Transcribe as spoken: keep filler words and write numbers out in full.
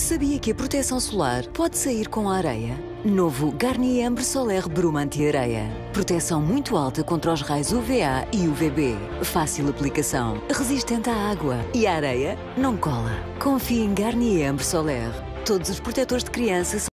Sabia que a proteção solar pode sair com a areia? Novo Garnier Ambre Solaire Bruma Anti-Areia. Proteção muito alta contra os raios U V A e U V B. Fácil aplicação, resistente à água e a areia não cola. Confie em Garnier Ambre Solaire. Todos os protetores de criança são